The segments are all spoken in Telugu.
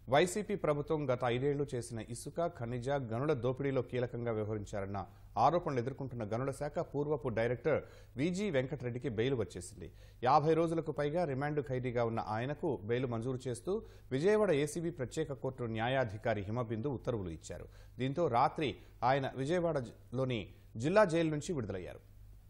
వైసీపీ ప్రభుత్వం గత 5 ఏళ్లు చేసిన ఇసుక, ఖనిజ, గనుల దోపిడీలో కీలకంగా వ్యవహరించారన్న ఆరోపణలు ఎదుర్కొంటున్న గనుల శాఖ పూర్వపు డైరెక్టర్ విజి వెంకటరెడ్డికి బెయిల్ వచ్చేసింది. 50 రోజులకు పైగా రిమాండ్ ఖైదీగా ఉన్న ఆయనకు బెయిల్ మంజూరు చేస్తూ విజయవాడ ఏసీబీ ప్రత్యేక కోర్టు న్యాయాధికారి హిమబిందు ఉత్తర్వులు ఇచ్చారు. దీంతో రాత్రి ఆయన విజయవాడలోని జిల్లా జైలు నుంచి విడుదలయ్యారు.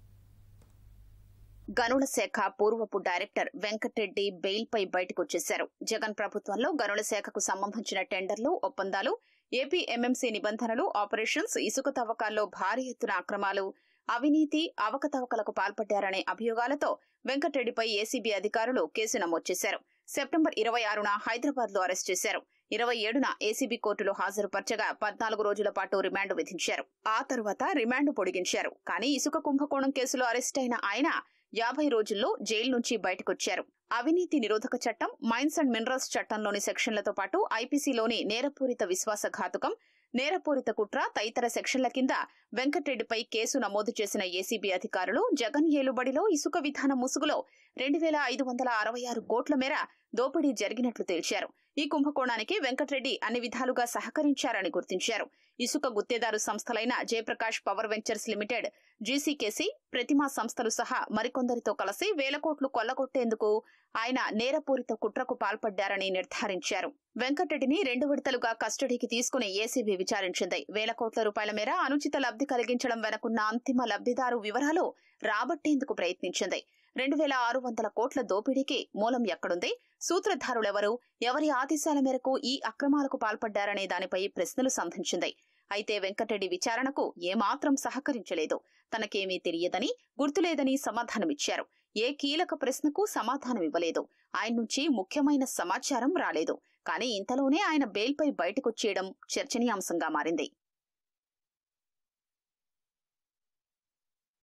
గనుల శాఖ పూర్వపు డైరెక్టర్ వెంకటరెడ్డి బెయిల్ పై బయటకొచ్చేశారు. జగన్ ప్రభుత్వంలో గనుల శాఖకు సంబంధించిన టెండర్లు, ఒప్పందాలు, ఏపీ ఎంఎంసీ నిబంధనలు, ఆపరేషన్స్, ఇసుక తవ్వకాల్లో భారీ ఎత్తున అక్రమాలు, అవినీతి, అవకతవకలకు పాల్పడ్డారనే అభియోగాలతో వెంకటరెడ్డిపై ఏసీబీ అధికారులు కేసు నమోదు చేశారు. సెప్టెంబర్ 26న హైదరాబాద్ లో అరెస్ట్ చేశారు. 27న ఏసీబీ కోర్టులో హాజరుపర్చగా 14 రోజుల పాటు రిమాండ్ విధించారు. ఆ తర్వాత రిమాండ్ పొడిగించారు. కానీ ఇసుక కుంభకోణం కేసులో అరెస్ట్ అయిన ఆయన 50 రోజుల్లో జైలు నుంచి బయటకొచ్చారు. అవినీతి నిరోధక చట్టం, మైన్స్ అండ్ మినరల్స్ చట్టంలోని సెక్షన్లతో పాటు ఐపీసీలోని నేరపూరిత విశ్వాసఘాతుకం, నేరపూరిత కుట్ర తదితర సెక్షన్ల కింద వెంకటరెడ్డిపై కేసు నమోదు చేసిన ఏసీబీ అధికారులు జగన్ ఏలుబడిలో ఇసుక విధానం ముసుగులో 2,566 కోట్ల మేర దోపిడీ జరిగినట్లు తేల్చారు. ఈ కుంభకోణానికి వెంకటరెడ్డి అన్ని విధాలుగా సహకరించారని గుర్తించారు. ఇసుక గుత్తేదారు సంస్థలైన Jayaprakash power ventures limited, GCKC, Pratima సంస్థలు సహా మరికొందరితో కలిసి వేల కోట్లు కొల్లగొట్టేందుకు ఆయన నేరపూరిత కుట్రకు పాల్పడ్డారని నిర్ధారించారు. వెంకటరెడ్డిని 2 విడతలుగా కస్టడీకి తీసుకుని ఏసీబీ విచారించింది. వేల కోట్ల రూపాయల మేర అనుచిత లబ్ధి కలిగించడం వెనుకున్న అంతిమ లబ్ధిదారు వివరాలు రాబట్టేందుకు ప్రయత్నించింది. 2,600 కోట్ల దోపిడీకి మూలం ఎక్కడుంది, సూత్రధారులెవరు, ఎవరి ఆదేశాల మేరకు ఈ అక్రమాలకు పాల్పడ్డారనే దానిపై ప్రశ్నలు సంధించింది. అయితే వెంకటరెడ్డి విచారణకు ఏమాత్రం సహకరించలేదు. తనకేమీ తెలియదని, గుర్తులేదని సమాధానమిచ్చారు. ఏ కీలక ప్రశ్నకు సమాధానమివ్వలేదు. ఆయన నుంచి ముఖ్యమైన సమాచారం రాలేదు. కానీ ఇంతలోనే ఆయన బెయిల్పై బయటకొచ్చేయడం చర్చనీయాంశంగా మారింది.